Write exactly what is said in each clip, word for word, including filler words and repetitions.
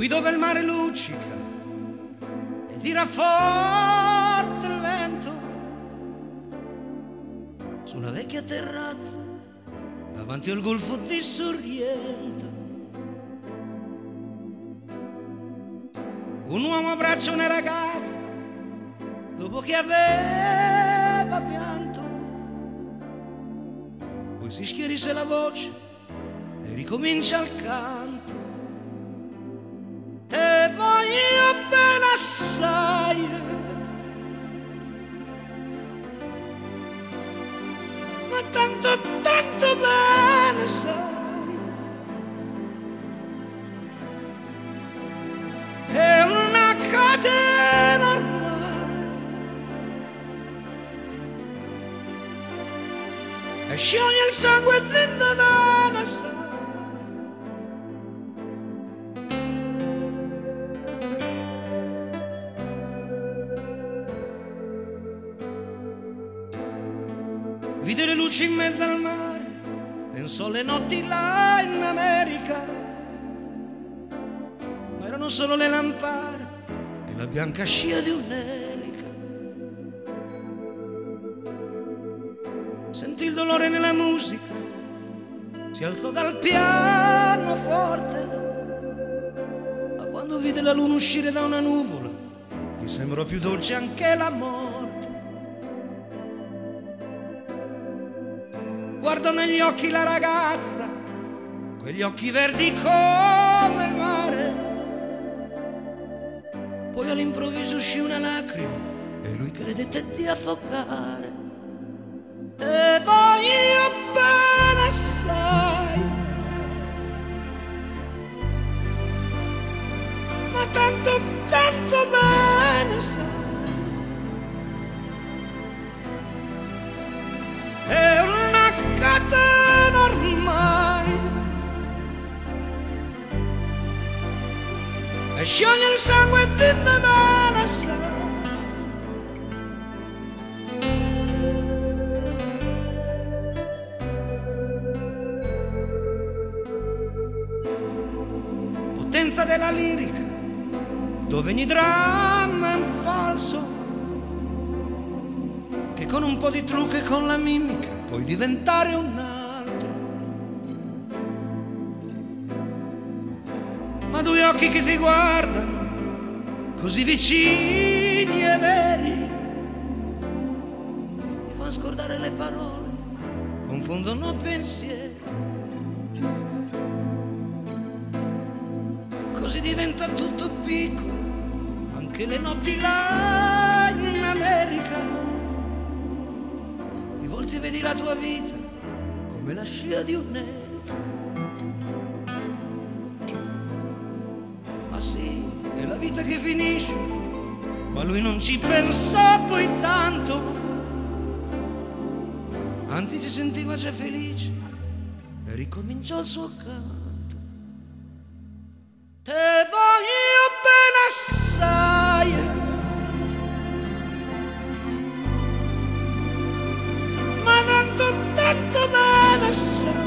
qui dove il mare luccica e tira forte il vento, su una vecchia terrazza davanti al golfo di Sorrento, un uomo abbraccia una ragazza dopo che aveva pianto, poi si schierisse la voce e ricomincia il canto. Te voglio bene assai, ma tanto, tanto bene sai, è una catena ormai, e scioglie il sangue dentro da una sai. Vide le luci in mezzo al mare, pensò alle notti là in America, ma erano solo le lampade e la bianca scia di un'elica. Sentì il dolore nella musica, si alzò dal pianoforte, ma quando vide la luna uscire da una nuvola, gli sembrò più dolce anche la morte. Guardò negli occhi la ragazza, quegli occhi verdi come il mare, poi all'improvviso uscì una lacrima e lui credette di affogare. Te voglio bene assai, ma tanto, tanto bene sai, è una catena ormai, e scioglie il sangue di Nevada sai. Potenza della lirica, dove ogni dramma è un falso, che con un po' di trucco e con la mimica puoi diventare un altro. Ma due occhi che ti guardano, così vicini e veri, ti fanno scordare le parole, confondono pensieri. Così diventa tutto piccolo, anche le notti là in America. Di volte vedi la tua vita come la scia di un'elica. Ma sì, è la vita che finisce, ma lui non ci pensò poi tanto, anzi si sentiva già felice e ricominciò il suo canto. Te voglio bene assai, ma tanto, tanto bene assai,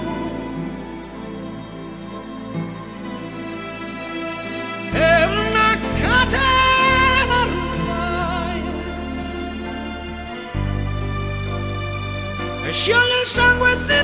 è una catena ormai, e scioglie il sangue di